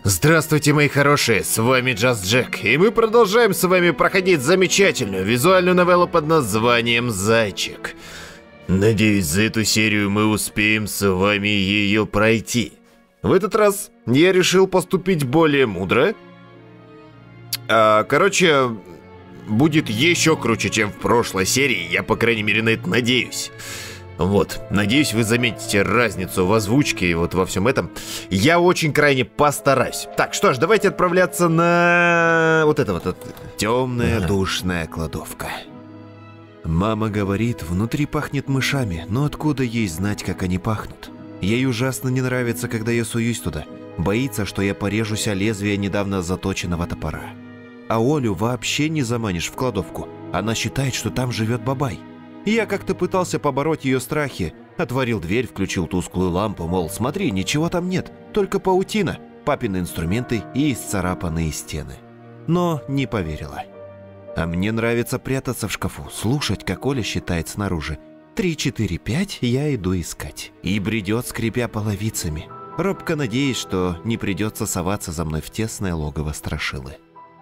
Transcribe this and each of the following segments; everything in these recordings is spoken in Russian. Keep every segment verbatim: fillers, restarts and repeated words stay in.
Здравствуйте, мои хорошие, с вами Just Jack, и мы продолжаем с вами проходить замечательную визуальную новеллу под названием «Зайчик». Надеюсь, за эту серию мы успеем с вами ее пройти. В этот раз я решил поступить более мудро. А, короче, будет еще круче, чем в прошлой серии, я, по крайней мере, на это надеюсь. Вот, надеюсь, вы заметите разницу в озвучке и вот во всем этом. Я очень крайне постараюсь. Так, что ж, давайте отправляться на вот это вот, это. Темная ага. душная кладовка. Мама говорит, внутри пахнет мышами, но откуда ей знать, как они пахнут? Ей ужасно не нравится, когда я суюсь туда. Боится, что я порежусь о лезвие недавно заточенного топора. А Олю вообще не заманишь в кладовку. Она считает, что там живет бабай. Я как-то пытался побороть ее страхи. Отворил дверь, включил тусклую лампу, мол, смотри, ничего там нет, только паутина, папины инструменты и исцарапанные стены. Но не поверила. А мне нравится прятаться в шкафу, слушать, как Оля считает снаружи. Три, четыре, пять я иду искать. И бредет, скрипя половицами. Робко надеясь, что не придется соваться за мной в тесное логово страшилы.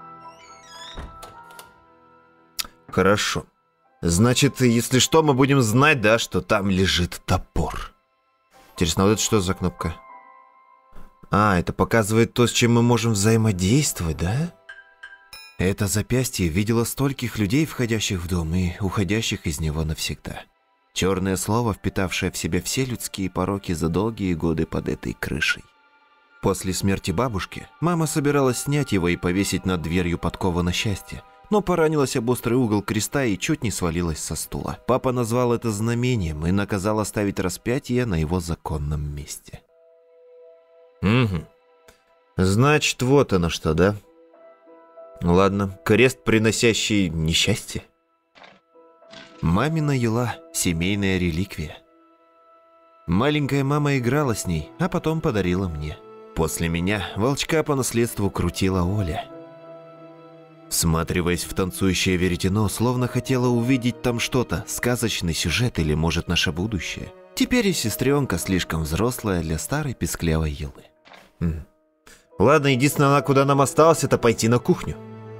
Хорошо. Значит, если что, мы будем знать, да, что там лежит топор. Интересно, вот это что за кнопка? А, это показывает то, с чем мы можем взаимодействовать, да? Это запястье видело стольких людей, входящих в дом и уходящих из него навсегда. Черное слово, впитавшее в себя все людские пороки за долгие годы под этой крышей. После смерти бабушки мама собиралась снять его и повесить над дверью подкову на счастье, но поранилась об острый угол креста и чуть не свалилась со стула. Папа назвал это знамением и наказал оставить распятие на его законном месте. Угу. Значит, вот оно что, да? Ладно, крест, приносящий несчастье. Мамина юла – семейная реликвия. Маленькая мама играла с ней, а потом подарила мне. После меня волчка по наследству крутила Оля. Всматриваясь в танцующее веретено, словно хотела увидеть там что-то, сказочный сюжет или, может, наше будущее. Теперь и сестренка слишком взрослая для старой песклявой елы. М. Ладно, единственное, куда нам осталось, это пойти на кухню.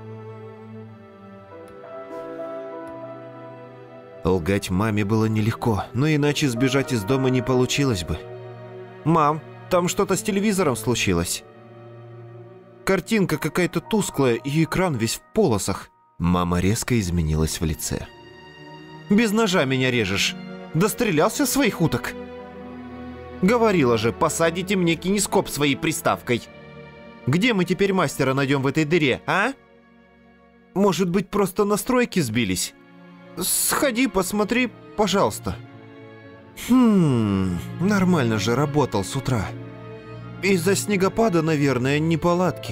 Лгать маме было нелегко, но иначе сбежать из дома не получилось бы. «Мам, там что-то с телевизором случилось. Картинка какая-то тусклая, и экран весь в полосах». Мама резко изменилась в лице. «Без ножа меня режешь. Дострелялся своих уток?» «Говорила же, посадите мне кинескоп своей приставкой. Где мы теперь мастера найдем в этой дыре, а? Может быть, просто настройки сбились? Сходи, посмотри, пожалуйста». «Хм, нормально же работал с утра. Из-за снегопада, наверное, неполадки».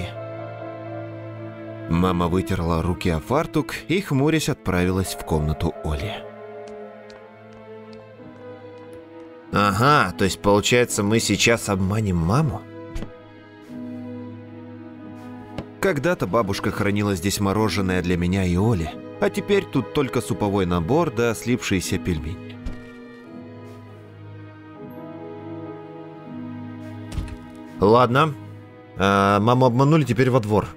Мама вытерла руки о фартук и, хмурясь, отправилась в комнату Оли. Ага, то есть получается, мы сейчас обманем маму? Когда-то бабушка хранила здесь мороженое для меня и Оли, а теперь тут только суповой набор да слипшиеся пельмени. Ладно. А, маму обманули, теперь во двор.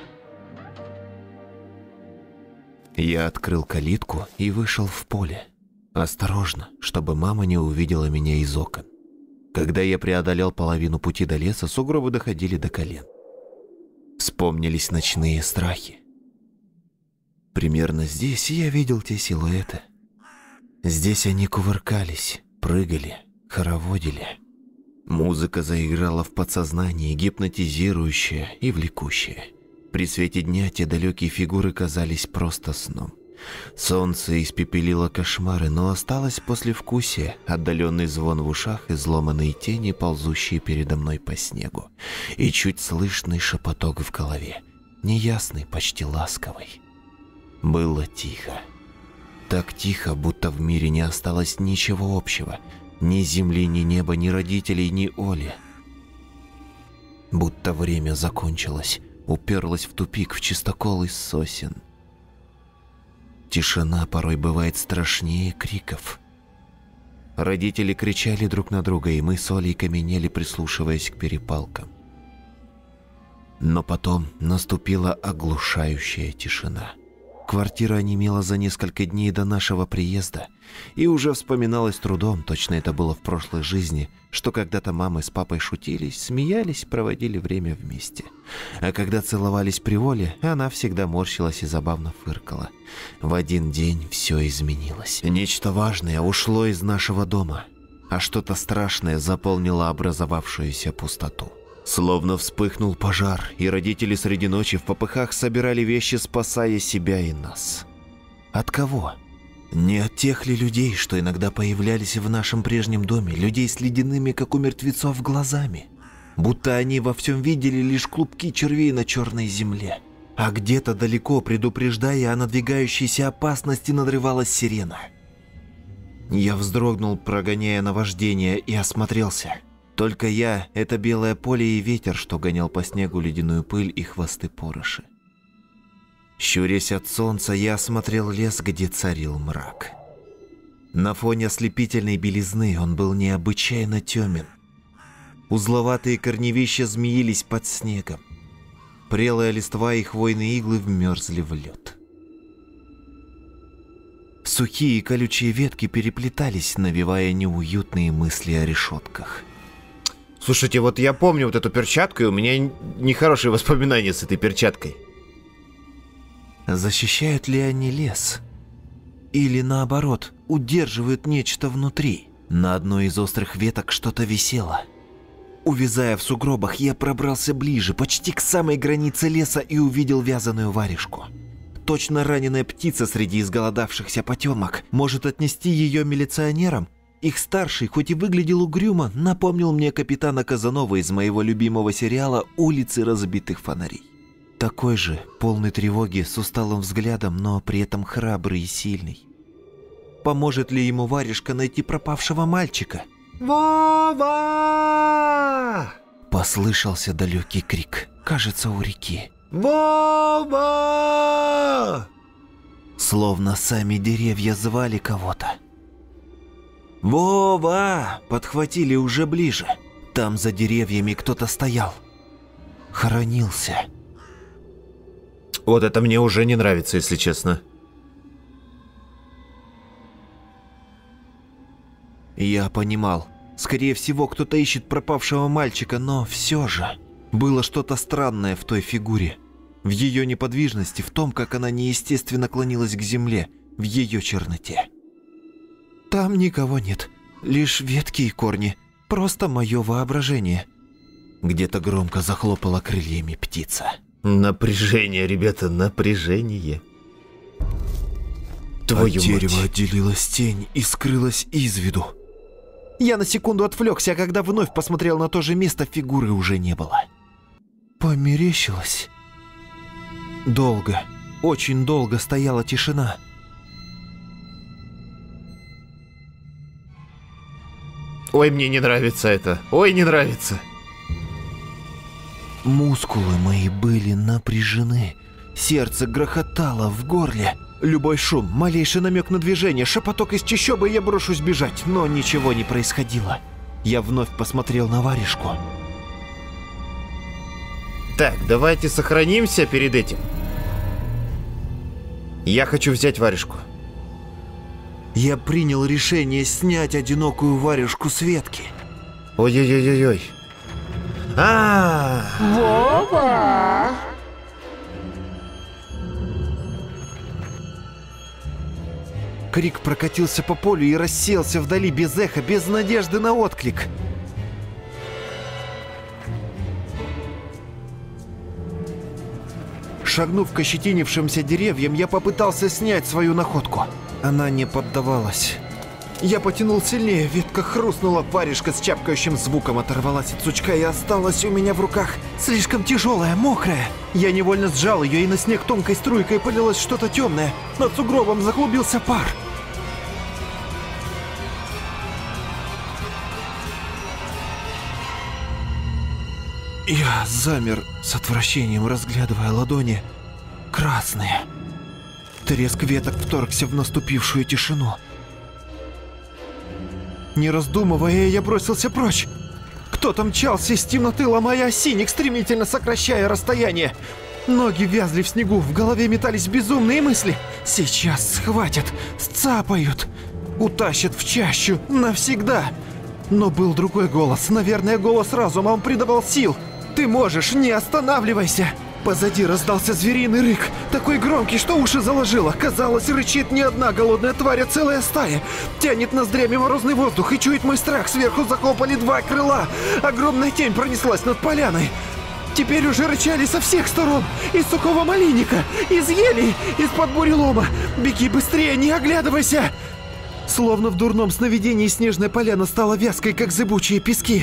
Я открыл калитку и вышел в поле. Осторожно, чтобы мама не увидела меня из окон. Когда я преодолел половину пути до леса, сугробы доходили до колен. Вспомнились ночные страхи. Примерно здесь я видел те силуэты. Здесь они кувыркались, прыгали, хороводили. Музыка заиграла в подсознании, гипнотизирующая и влекущая. При свете дня те далекие фигуры казались просто сном. Солнце испепелило кошмары, но осталось послевкусие, отдаленный звон в ушах, изломанные тени, ползущие передо мной по снегу, и чуть слышный шепоток в голове, неясный, почти ласковый. Было тихо. Так тихо, будто в мире не осталось ничего общего. Ни земли, ни неба, ни родителей, ни Оли. Будто время закончилось, уперлось в тупик, в чистокол из сосен. Тишина порой бывает страшнее криков. Родители кричали друг на друга, и мы с Олей каменели, прислушиваясь к перепалкам. Но потом наступила оглушающая тишина. Квартира онемела за несколько дней до нашего приезда, и уже вспоминалось трудом, точно это было в прошлой жизни, что когда-то мамы с папой шутились, смеялись, проводили время вместе. А когда целовались при воле, она всегда морщилась и забавно фыркала. В один день все изменилось. Нечто важное ушло из нашего дома, а что-то страшное заполнило образовавшуюся пустоту. Словно вспыхнул пожар, и родители среди ночи в попыхах собирали вещи, спасая себя и нас. От кого? Не от тех ли людей, что иногда появлялись в нашем прежнем доме, людей с ледяными, как у мертвецов, глазами? Будто они во всем видели лишь клубки червей на черной земле. А где-то далеко, предупреждая о надвигающейся опасности, надрывалась сирена. Я вздрогнул, прогоняя наваждение, и осмотрелся. Только я — это белое поле и ветер, что гонял по снегу ледяную пыль и хвосты пороши. Щурясь от солнца, я осмотрел лес, где царил мрак. На фоне ослепительной белизны он был необычайно темен. Узловатые корневища змеились под снегом. Прелая листва и хвойные иглы вмерзли в лед. Сухие и колючие ветки переплетались, навевая неуютные мысли о решетках. Слушайте, вот я помню вот эту перчатку, и у меня нехорошие воспоминания с этой перчаткой. Защищают ли они лес? Или наоборот, удерживают нечто внутри? На одной из острых веток что-то висело. Увязая в сугробах, я пробрался ближе, почти к самой границе леса, и увидел вязаную варежку. Точно раненая птица среди изголодавшихся потемок. Может отнести ее милиционерам? Их старший, хоть и выглядел угрюмо, напомнил мне капитана Казанова из моего любимого сериала «Улицы разбитых фонарей». Такой же, полный тревоги, с усталым взглядом, но при этом храбрый и сильный. Поможет ли ему варежка найти пропавшего мальчика? «Вова!» Послышался далекий крик, кажется, у реки. «Вова!» Словно сами деревья звали кого-то. «Вова!» подхватили уже ближе. Там за деревьями кто-то стоял. Хоронился. Вот это мне уже не нравится, если честно. Я понимал. Скорее всего, кто-то ищет пропавшего мальчика, но все же было что-то странное в той фигуре. В ее неподвижности, в том, как она неестественно клонилась к земле, в ее черноте. Там никого нет, лишь ветки и корни, просто мое воображение. Где-то громко захлопала крыльями птица. Напряжение, ребята, напряжение. Твою От дерева мать. Отделилась тень и скрылась из виду. Я на секунду отвлекся, а когда вновь посмотрел на то же место, фигуры уже не было. Померещилось. Долго, очень долго стояла тишина. Ой, мне не нравится это. Ой, не нравится. Мускулы мои были напряжены. Сердце грохотало в горле. Любой шум, малейший намек на движение, шепоток из чащобы, и я брошусь бежать. Но ничего не происходило. Я вновь посмотрел на варежку. Так, давайте сохранимся перед этим. Я хочу взять варежку. Я принял решение снять одинокую варежку с ветки. Ой-ой-ой-ой. А! Вова! Крик прокатился по полю и рассеялся вдали без эха, без надежды на отклик. Шагнув к ощетинившимся деревьям, я попытался снять свою находку. Она не поддавалась. Я потянул сильнее, ветка хрустнула, варежка с чапкающим звуком оторвалась от сучка и осталась у меня в руках. Слишком тяжелая, мокрая. Я невольно сжал ее, и на снег тонкой струйкой полилось что-то темное. Над сугробом заклубился пар. Я замер с отвращением, разглядывая ладони. Красные. Треск веток вторгся в наступившую тишину. Не раздумывая, я бросился прочь. Кто-то мчался из темноты, ломая осинник, стремительно сокращая расстояние. Ноги вязли в снегу, в голове метались безумные мысли. Сейчас схватят, сцапают, утащат в чащу навсегда. Но был другой голос, наверное, голос разума, он придавал сил. Ты можешь, не останавливайся. Позади раздался звериный рык, такой громкий, что уши заложило. Казалось, рычит не одна голодная тварь, а целая стая. Тянет ноздрями морозный воздух и чует мой страх. Сверху захлопали два крыла. Огромная тень пронеслась над поляной. Теперь уже рычали со всех сторон. Из сухого малинника, из елей, из-под бурелома. Беги быстрее, не оглядывайся. Словно в дурном сновидении снежная поляна стала вязкой, как зыбучие пески.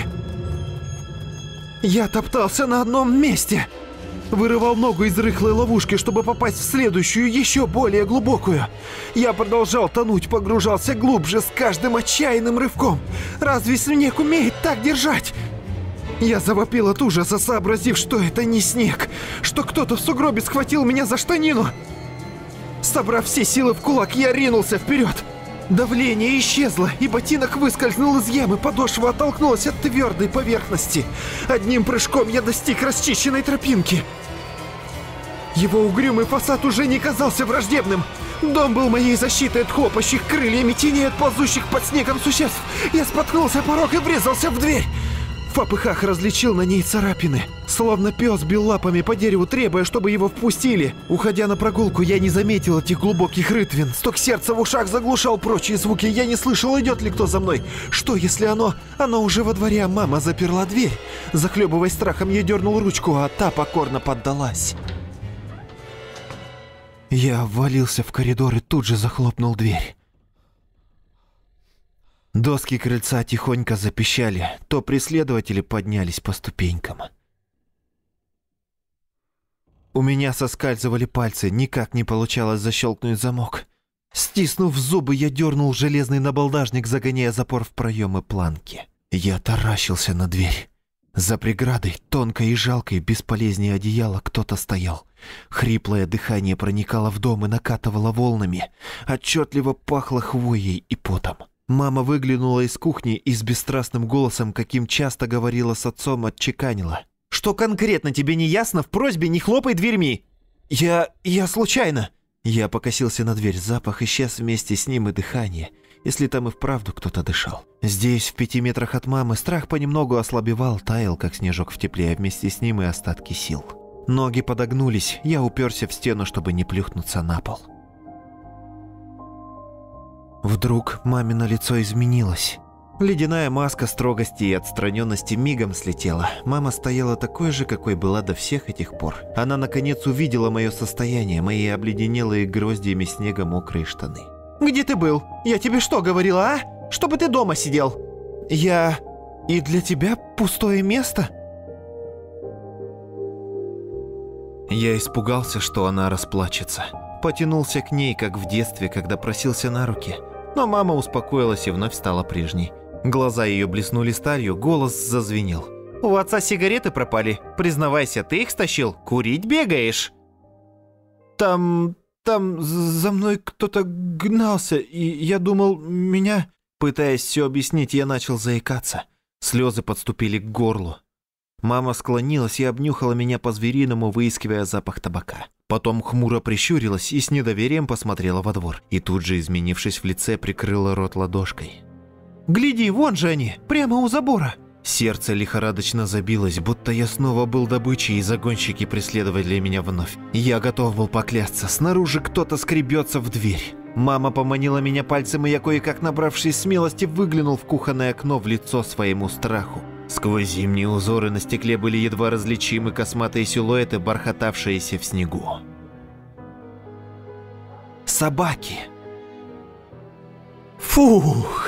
Я топтался на одном месте. Вырывал ногу из рыхлой ловушки, чтобы попасть в следующую, еще более глубокую. Я продолжал тонуть, погружался глубже с каждым отчаянным рывком. Разве снег умеет так держать? Я завопил от ужаса, сообразив, что это не снег, что кто-то в сугробе схватил меня за штанину. Собрав все силы в кулак, я ринулся вперед. Давление исчезло, и ботинок выскользнул из ямы, подошва оттолкнулась от твердой поверхности. Одним прыжком я достиг расчищенной тропинки. Его угрюмый фасад уже не казался враждебным. Дом был моей защитой от хлопающих крыльями теней, от ползущих под снегом существ. Я споткнулся о порог и врезался в дверь. В попыхах различил на ней царапины. Словно пес бил лапами по дереву, требуя, чтобы его впустили. Уходя на прогулку, я не заметил этих глубоких рытвин. Стук сердца в ушах заглушал прочие звуки. Я не слышал, идет ли кто за мной. Что, если оно... Оно уже во дворе, а мама заперла дверь. Захлебываясь страхом, я дернул ручку, а та покорно поддалась. Я ввалился в коридор и тут же захлопнул дверь. Доски крыльца тихонько запищали, то преследователи поднялись по ступенькам. У меня соскальзывали пальцы, никак не получалось защелкнуть замок. Стиснув зубы, я дернул железный набалдажник, загоняя запор в проемы планки. Я таращился на дверь. За преградой, тонкой и жалкой, бесполезнее одеяла, кто-то стоял. Хриплое дыхание проникало в дом и накатывало волнами. Отчетливо пахло хвоей и потом. Мама выглянула из кухни и с бесстрастным голосом, каким часто говорила с отцом, отчеканила. «Что конкретно тебе не ясно? В просьбе не хлопай дверьми!» «Я... я случайно!» Я покосился на дверь, запах исчез вместе с ним и дыхание, если там и вправду кто-то дышал. Здесь, в пяти метрах от мамы, страх понемногу ослабевал, таял, как снежок в тепле, а вместе с ним и остатки сил. Ноги подогнулись, я уперся в стену, чтобы не плюхнуться на пол. Вдруг мамино лицо изменилось. Ледяная маска строгости и отстраненности мигом слетела. Мама стояла такой же, какой была до всех этих пор. Она наконец увидела мое состояние, мои обледенелые гроздьями снега мокрые штаны. «Где ты был? Я тебе что говорила, а? Чтобы ты дома сидел!» «Я... и для тебя пустое место?» Я испугался, что она расплачется. Потянулся к ней, как в детстве, когда просился на руки. Но мама успокоилась и вновь стала прежней. Глаза ее блеснули сталью, голос зазвенел. «У отца сигареты пропали. Признавайся, ты их стащил? Курить бегаешь?» «Там... там за мной кто-то гнался, и я думал, меня...» Пытаясь все объяснить, я начал заикаться. Слезы подступили к горлу. Мама склонилась и обнюхала меня по-звериному, выискивая запах табака. Потом хмуро прищурилась и с недоверием посмотрела во двор. И тут же, изменившись в лице, прикрыла рот ладошкой. «Гляди, вон же они, прямо у забора!» Сердце лихорадочно забилось, будто я снова был добычей, и загонщики преследовали меня вновь. Я готов был поклясться, снаружи кто-то скребется в дверь. Мама поманила меня пальцем, и я, кое-как набравшись смелости, выглянул в кухонное окно в лицо своему страху. Сквозь зимние узоры на стекле были едва различимы косматые силуэты, бархатавшиеся в снегу. Собаки. Фух!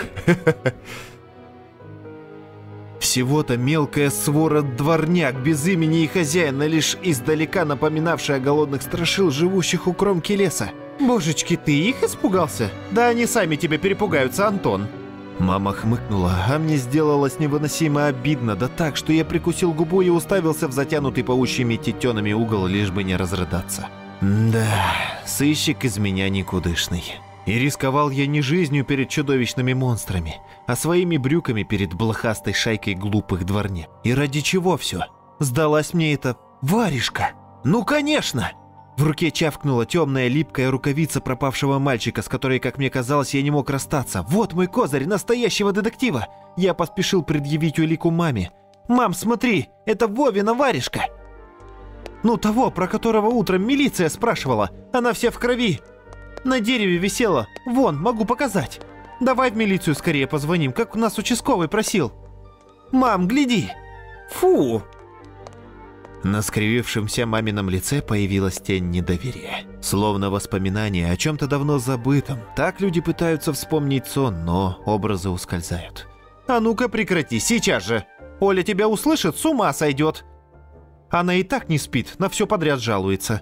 Всего-то мелкая свора дворняк, без имени и хозяина, лишь издалека напоминавшая голодных страшил, живущих у кромки леса. Божечки, ты их испугался? Да они сами тебя перепугаются, Антон. Мама хмыкнула, а мне сделалось невыносимо обидно, да так, что я прикусил губу и уставился в затянутый паучьими тетенами угол, лишь бы не разрыдаться. Да, сыщик из меня никудышный. И рисковал я не жизнью перед чудовищными монстрами, а своими брюками перед блохастой шайкой глупых дворне. И ради чего все? Сдалась мне эта варежка. Ну, конечно! В руке чавкнула темная липкая рукавица пропавшего мальчика, с которой, как мне казалось, я не мог расстаться. Вот мой козырь настоящего детектива. Я поспешил предъявить улику маме. «Мам, смотри, это Вовина варежка!» Ну, того, про которого утром милиция спрашивала. Она вся в крови. На дереве висела. Вон, могу показать. Давай в милицию скорее позвоним, как у нас участковый просил. Мам, гляди. Фу. На скривившемся мамином лице появилась тень недоверия. Словно воспоминание о чем-то давно забытом. Так люди пытаются вспомнить сон, но образы ускользают. А ну-ка прекрати, сейчас же. Оля тебя услышит, с ума сойдет. Она и так не спит, на все подряд жалуется.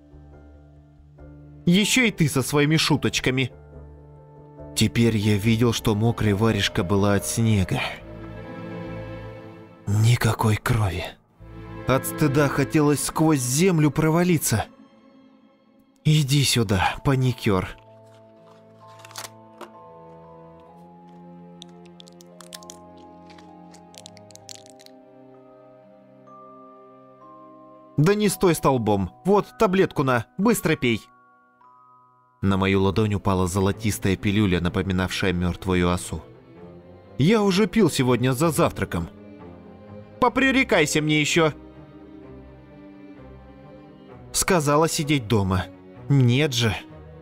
Еще и ты со своими шуточками. Теперь я видел, что мокрая варежка была от снега. Никакой крови. От стыда хотелось сквозь землю провалиться. Иди сюда, паникер. Да не стой столбом. Вот, таблетку на, быстро пей. На мою ладонь упала золотистая пилюля, напоминавшая мертвую осу. Я уже пил сегодня за завтраком. Попререкайся мне еще. Сказала сидеть дома. Нет же.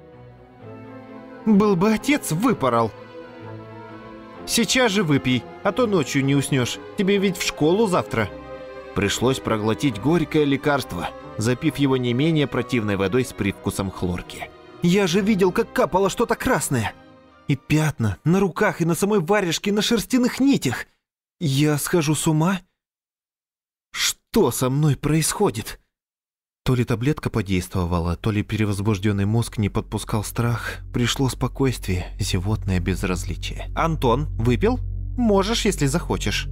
Был бы отец, выпорол. Сейчас же выпей, а то ночью не уснешь. Тебе ведь в школу завтра. Пришлось проглотить горькое лекарство, запив его не менее противной водой с привкусом хлорки. Я же видел, как капало что-то красное. И пятна на руках и на самой варежке на шерстяных нитях. Я схожу с ума? Что со мной происходит? То ли таблетка подействовала, то ли перевозбужденный мозг не подпускал страх. Пришло спокойствие, зевотное безразличие. Антон, выпил? Можешь, если захочешь.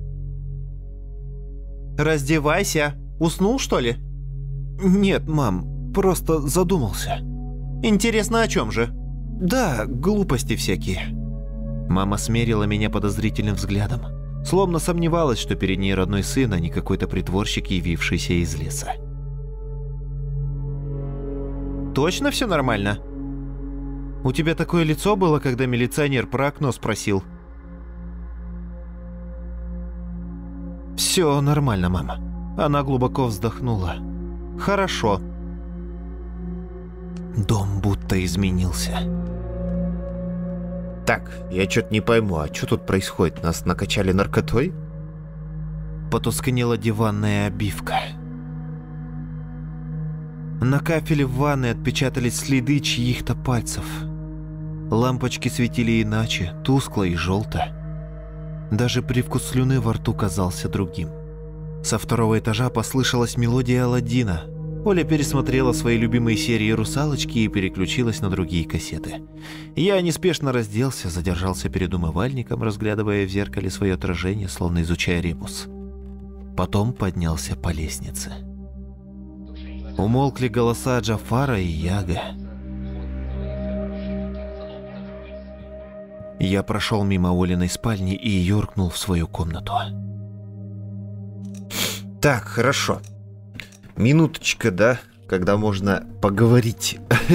Раздевайся. Уснул, что ли? Нет, мам, просто задумался. Интересно, о чем же? Да, глупости всякие. Мама смерила меня подозрительным взглядом, словно сомневалась, что перед ней родной сын, а не какой-то притворщик, явившийся из леса. Точно все нормально? У тебя такое лицо было, когда милиционер про окно спросил. Все нормально, мама. Она глубоко вздохнула. Хорошо. Дом будто изменился. Так, я что-то не пойму, а что тут происходит? Нас накачали наркотой? Потускнела диванная обивка. На кафеле в ванной отпечатались следы чьих-то пальцев. Лампочки светили иначе, тускло и желто. Даже привкус слюны во рту казался другим. Со второго этажа послышалась мелодия Аладдина. Оля пересмотрела свои любимые серии «Русалочки» и переключилась на другие кассеты. Я неспешно разделся, задержался перед умывальником, разглядывая в зеркале свое отражение, словно изучая ребус. Потом поднялся по лестнице. Умолкли голоса Джафара и Яга. Я прошел мимо Олиной спальни и юркнул в свою комнату. Так, хорошо. Минуточка, да? Когда можно поговорить.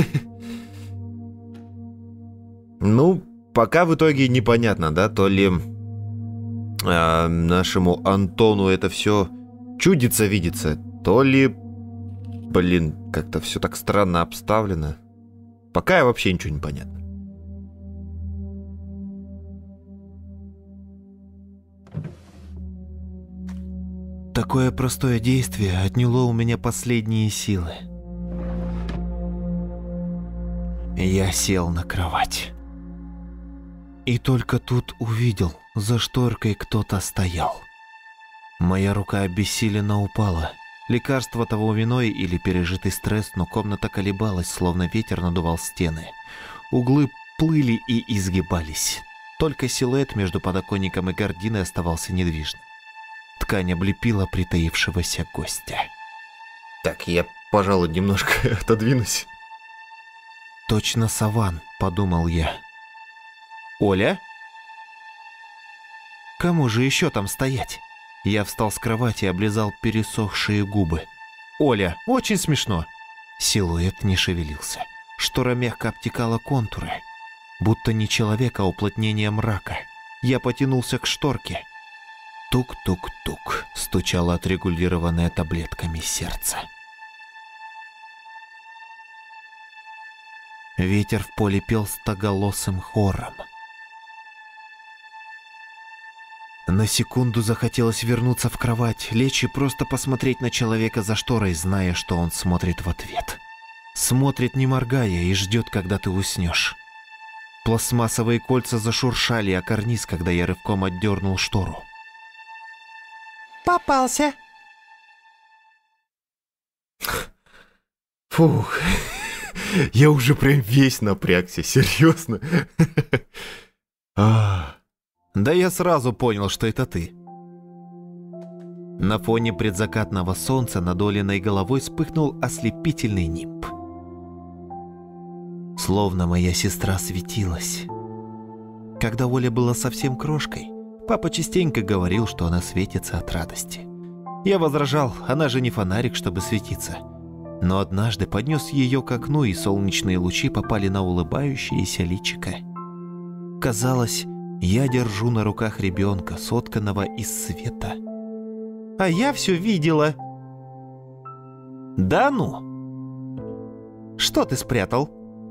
Ну, пока в итоге непонятно, да? То ли э, нашему Антону это все чудится, видится, то ли, блин, как-то все так странно обставлено. Пока вообще ничего не понятно. Такое простое действие отняло у меня последние силы. Я сел на кровать. И только тут увидел, за шторкой кто-то стоял. Моя рука обессиленно упала. Лекарство того виной или пережитый стресс, но комната колебалась, словно ветер надувал стены. Углы плыли и изгибались. Только силуэт между подоконником и гардиной оставался недвижным. Ткань облепила притаившегося гостя. Так, я, пожалуй, немножко отодвинусь. Точно Саван, подумал я. Оля? Кому же еще там стоять? Я встал с кровати и облизал пересохшие губы. Оля, очень смешно. Силуэт не шевелился. Штора мягко обтекала контуры. Будто не человек, а уплотнение мрака. Я потянулся к шторке. Тук-тук-тук, стучало отрегулированное таблетками сердце. Ветер в поле пел стоголосым хором. На секунду захотелось вернуться в кровать, лечь и просто посмотреть на человека за шторой, зная, что он смотрит в ответ. Смотрит, не моргая, и ждет, когда ты уснешь. Пластмассовые кольца зашуршали, а карниз, когда я рывком отдернул штору. Попался. Фух, я уже прям весь напрягся, серьезно. А, да я сразу понял, что это ты. На фоне предзакатного солнца над Олиной головой вспыхнул ослепительный нимб. Словно моя сестра светилась. Когда Оля была совсем крошкой, папа частенько говорил, что она светится от радости. Я возражал, она же не фонарик, чтобы светиться. Но однажды поднес ее к окну, и солнечные лучи попали на улыбающееся личико. Казалось, я держу на руках ребенка, сотканного из света. А я все видела. Да ну? Что ты спрятал?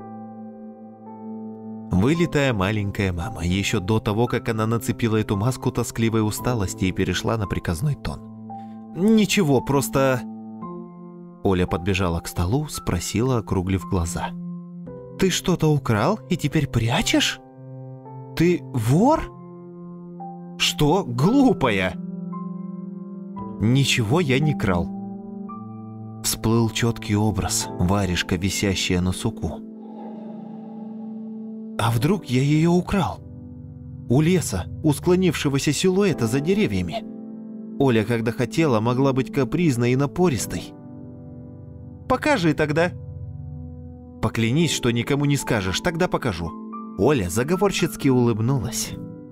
Вылитая маленькая мама, еще до того, как она нацепила эту маску тоскливой усталости и перешла на приказной тон. Ничего, просто... Оля подбежала к столу, спросила, округлив глаза. Ты что-то украл и теперь прячешь? Ты вор? Что, глупая? Ничего я не крал. Всплыл четкий образ, варежка, висящая на суку. А вдруг я ее украл? У леса, у склонившегося силуэта за деревьями. Оля, когда хотела, могла быть капризной и напористой. Покажи тогда. Поклянись, что никому не скажешь, тогда покажу. Оля заговорщицки улыбнулась.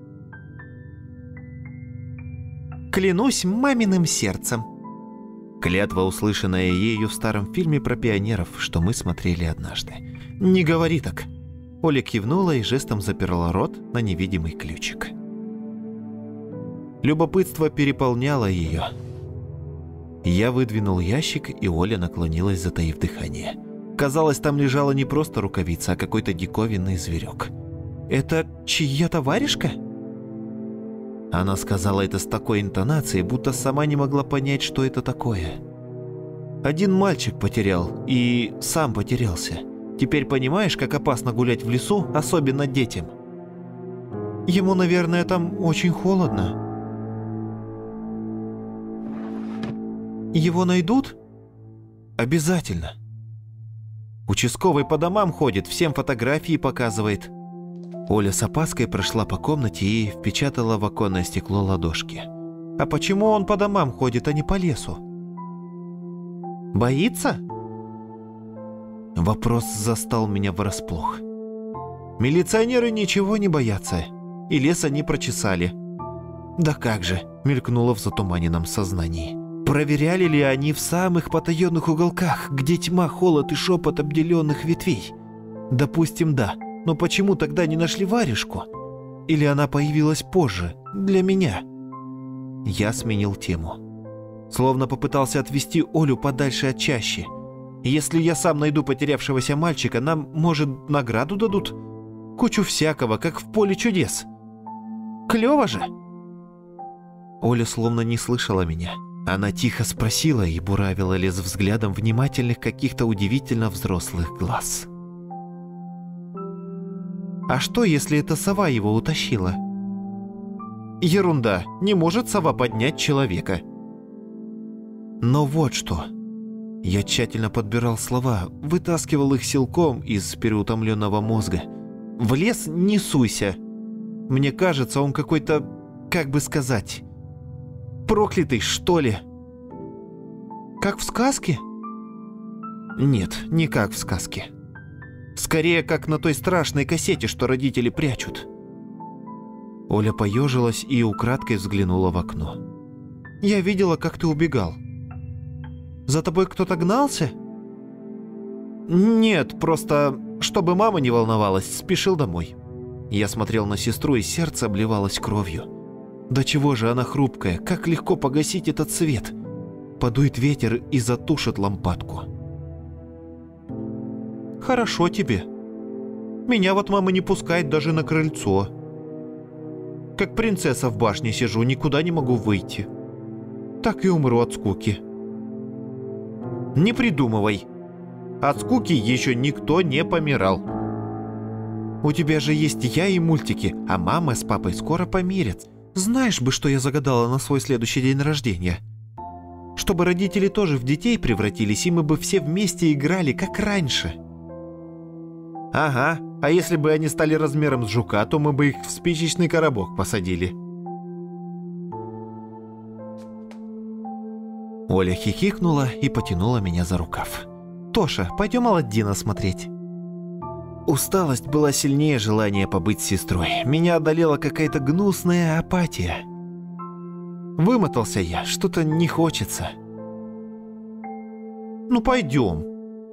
Клянусь маминым сердцем. Клятва, услышанная ею в старом фильме про пионеров, что мы смотрели однажды. Не говори так. Оля кивнула и жестом заперла рот на невидимый ключик. Любопытство переполняло ее. Я выдвинул ящик, и Оля наклонилась, затаив дыхание. Казалось, там лежала не просто рукавица, а какой-то диковинный зверек. «Это чья-то варежка?» Она сказала это с такой интонацией, будто сама не могла понять, что это такое. Один мальчик потерял, и сам потерялся. Теперь понимаешь, как опасно гулять в лесу, особенно детям? Ему, наверное, там очень холодно. Его найдут? Обязательно. Участковый по домам ходит, всем фотографии показывает. Оля с опаской прошла по комнате и впечатала в оконное стекло ладошки. А почему он по домам ходит, а не по лесу? Боится? Вопрос застал меня врасплох. Милиционеры ничего не боятся, и лес они прочесали. Да как же, мелькнуло в затуманенном сознании. Проверяли ли они в самых потаенных уголках, где тьма, холод и шепот обделенных ветвей? Допустим, да, но почему тогда не нашли варежку? Или она появилась позже, для меня? Я сменил тему. Словно попытался отвести Олю подальше от чащи. Если я сам найду потерявшегося мальчика, нам, может, награду дадут? Кучу всякого, как в поле чудес. Клево же? Оля словно не слышала меня. Она тихо спросила и буравила лес взглядом внимательных каких-то удивительно взрослых глаз. А что, если эта сова его утащила? Ерунда, не может сова поднять человека. Но вот что. Я тщательно подбирал слова, вытаскивал их силком из переутомленного мозга. В лес не суйся. Мне кажется, он какой-то, как бы сказать, проклятый, что ли. Как в сказке? Нет, не как в сказке. Скорее, как на той страшной кассете, что родители прячут. Оля поежилась и украдкой взглянула в окно. Я видела, как ты убегал. За тобой кто-то гнался? Нет, просто, чтобы мама не волновалась, спешил домой. Я смотрел на сестру, и сердце обливалось кровью. Да чего же она хрупкая, как легко погасить этот свет. Подует ветер и затушит лампадку. Хорошо тебе. Меня вот мама не пускает даже на крыльцо. Как принцесса в башне сижу, никуда не могу выйти. Так и умру от скуки. Не придумывай. От скуки еще никто не помирал. У тебя же есть я и мультики, а мама с папой скоро помирятся. Знаешь бы, что я загадала на свой следующий день рождения? Чтобы родители тоже в детей превратились, и мы бы все вместе играли, как раньше. Ага, а если бы они стали размером с жука, то мы бы их в спичечный коробок посадили. Оля хихикнула и потянула меня за рукав. Тоша, пойдем Аладдина смотреть. Усталость была сильнее желания побыть с сестрой. Меня одолела какая-то гнусная апатия. Вымотался я, что-то не хочется. Ну пойдем.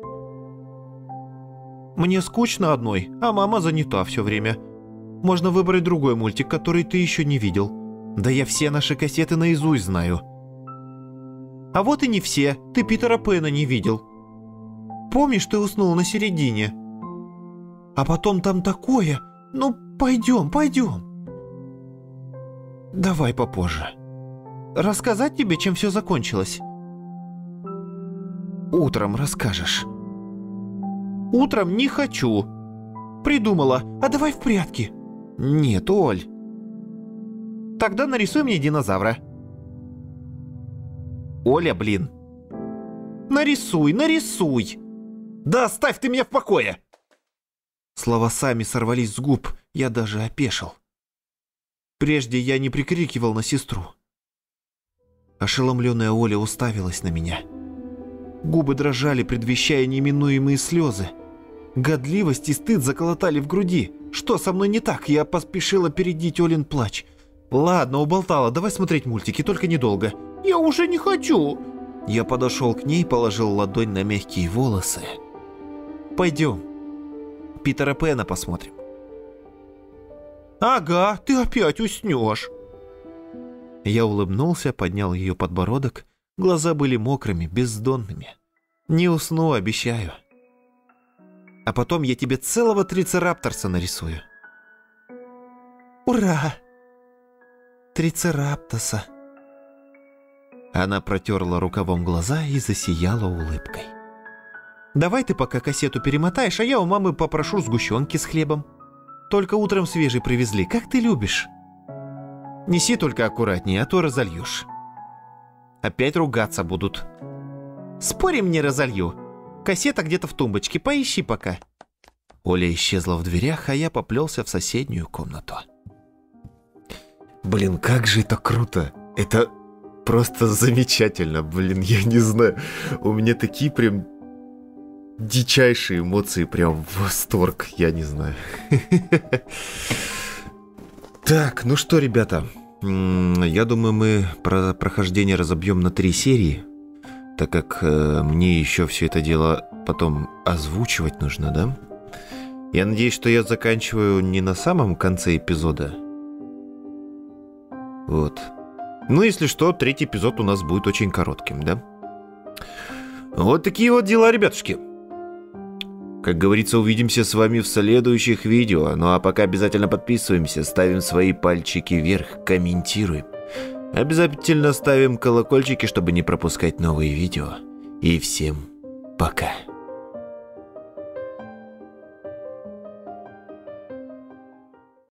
Мне скучно одной, а мама занята все время. Можно выбрать другой мультик, который ты еще не видел. Да я все наши кассеты наизусть знаю. А вот и не все, ты Питера Пэна не видел. Помнишь, ты уснул на середине? А потом там такое. Ну, пойдем, пойдем. Давай попозже. Рассказать тебе, чем все закончилось? Утром расскажешь. Утром не хочу. Придумала, а давай в прятки. Нет, Оль. Тогда нарисуй мне динозавра. Оля, блин. Нарисуй, нарисуй. Да оставь ты меня в покое. Слова сами сорвались с губ, я даже опешил. Прежде я не прикрикивал на сестру. Ошеломленная Оля уставилась на меня. Губы дрожали, предвещая неминуемые слезы. Годливость и стыд заколотали в груди. Что со мной не так? Я поспешил опередить Олин плач. Ладно, уболтала, давай смотреть мультики, только недолго. Я уже не хочу. Я подошел к ней, положил ладонь на мягкие волосы. Пойдем. Питера Пэна посмотрим. Ага, ты опять уснешь. Я улыбнулся, поднял ее подбородок. Глаза были мокрыми, бездонными. Не усну, обещаю. А потом я тебе целого трицерапторса нарисую. Ура! Трицераптоса. Она протерла рукавом глаза и засияла улыбкой. Давай ты пока кассету перемотаешь, а я у мамы попрошу сгущенки с хлебом. Только утром свежий привезли, как ты любишь. Неси только аккуратнее, а то разольешь. Опять ругаться будут. Спорим, не разолью. Кассета где-то в тумбочке, поищи пока. Оля исчезла в дверях, а я поплелся в соседнюю комнату. Блин, как же это круто. Это просто замечательно, блин, я не знаю. У меня такие прям дичайшие эмоции, прям восторг, я не знаю. Так, ну что, ребята, я думаю, мы про прохождение разобьем на три серии, так как э, мне еще все это дело потом озвучивать нужно, да? Я надеюсь, что я заканчиваю не на самом конце эпизода. Вот. Ну, если что, третий эпизод у нас будет очень коротким, да? Вот такие вот дела, ребятушки. Как говорится, увидимся с вами в следующих видео. Ну а пока обязательно подписываемся, ставим свои пальчики вверх, комментируем. Обязательно ставим колокольчики, чтобы не пропускать новые видео. И всем пока.